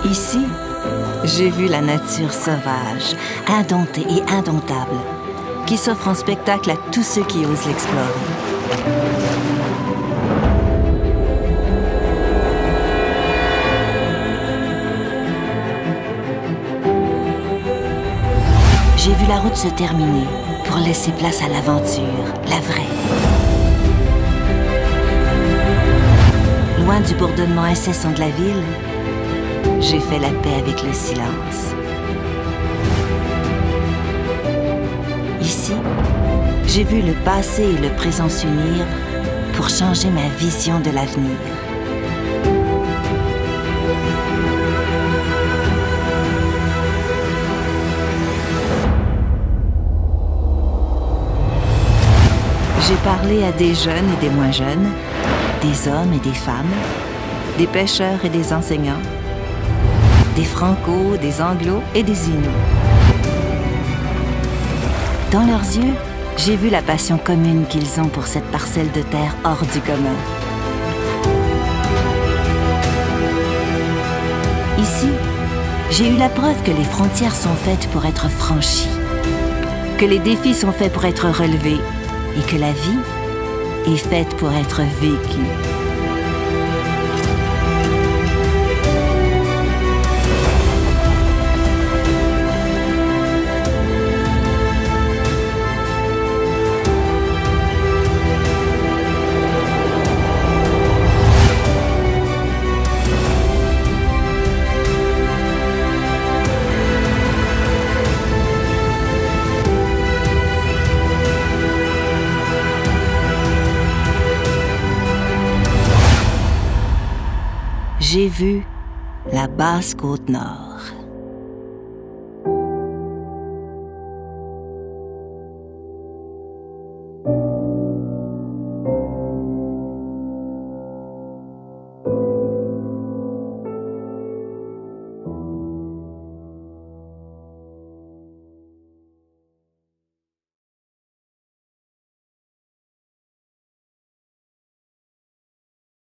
Ici, j'ai vu la nature sauvage, indomptée et indomptable, qui s'offre en spectacle à tous ceux qui osent l'explorer. J'ai vu la route se terminer pour laisser place à l'aventure, la vraie. Loin du bourdonnement incessant de la ville, j'ai fait la paix avec le silence. Ici, j'ai vu le passé et le présent s'unir pour changer ma vision de l'avenir. J'ai parlé à des jeunes et des moins jeunes, des hommes et des femmes, des pêcheurs et des enseignants, des Franco, des Anglo et des Inuits. Dans leurs yeux, j'ai vu la passion commune qu'ils ont pour cette parcelle de terre hors du commun. Ici, j'ai eu la preuve que les frontières sont faites pour être franchies, que les défis sont faits pour être relevés et que la vie est faite pour être vécue. J'ai vu la Basse-Côte-Nord.